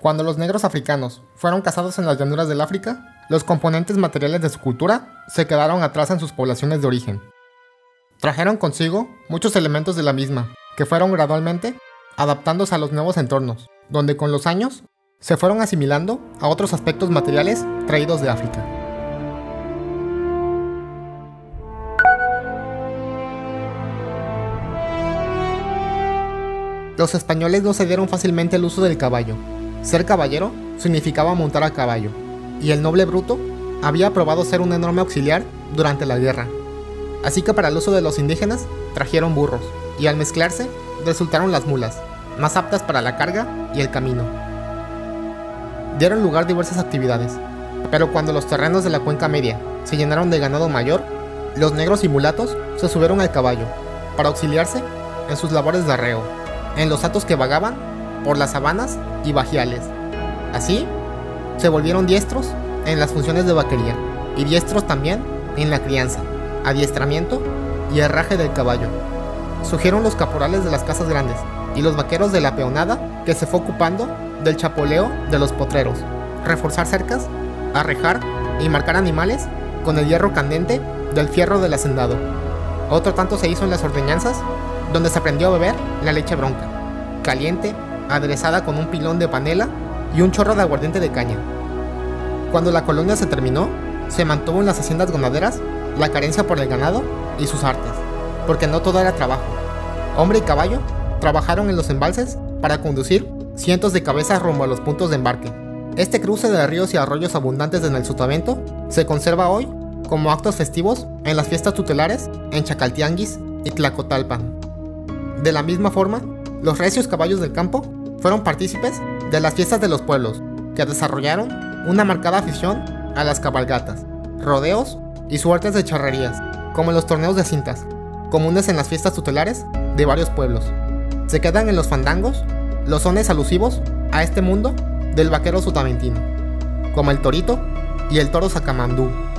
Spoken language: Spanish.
Cuando los negros africanos fueron cazados en las llanuras del África, los componentes materiales de su cultura se quedaron atrás en sus poblaciones de origen. Trajeron consigo muchos elementos de la misma, que fueron gradualmente adaptándose a los nuevos entornos, donde con los años se fueron asimilando a otros aspectos materiales traídos de África. Los españoles no se dieron fácilmente el uso del caballo. Ser caballero significaba montar a caballo, y el noble Bruto había probado ser un enorme auxiliar durante la guerra. Así que para el uso de los indígenas trajeron burros, y al mezclarse resultaron las mulas, más aptas para la carga y el camino. Dieron lugar diversas actividades, pero cuando los terrenos de la Cuenca Media se llenaron de ganado mayor, los negros y mulatos se subieron al caballo para auxiliarse en sus labores de arreo, en los hatos que vagaban por las sabanas y bajiales. Así, se volvieron diestros en las funciones de vaquería, y diestros también en la crianza, adiestramiento y herraje del caballo. Surgieron los caporales de las casas grandes y los vaqueros de la peonada, que se fue ocupando del chapoleo de los potreros, reforzar cercas, arrejar y marcar animales con el hierro candente del fierro del hacendado. Otro tanto se hizo en las ordeñanzas, donde se aprendió a beber la leche bronca, caliente, aderezada con un pilón de panela y un chorro de aguardiente de caña. Cuando la colonia se terminó, se mantuvo en las haciendas ganaderas la carencia por el ganado y sus artes, porque no todo era trabajo. Hombre y caballo trabajaron en los embalses para conducir cientos de cabezas rumbo a los puntos de embarque. Este cruce de ríos y arroyos abundantes en el Sotavento se conserva hoy como actos festivos en las fiestas tutelares en Chacaltianguis y Tlacotalpan. De la misma forma, los recios caballos del campo fueron partícipes de las fiestas de los pueblos, que desarrollaron una marcada afición a las cabalgatas, rodeos y suertes de charrerías, como en los torneos de cintas, comunes en las fiestas tutelares de varios pueblos. Se quedan en los fandangos los sones alusivos a este mundo del vaquero sotaventino, como el torito y el toro sacamandú.